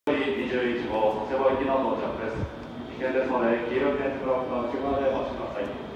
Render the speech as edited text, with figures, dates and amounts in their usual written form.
21号佐世保行きの到着です。危険ですので黄色い点字ブロックの内側でお待ちください。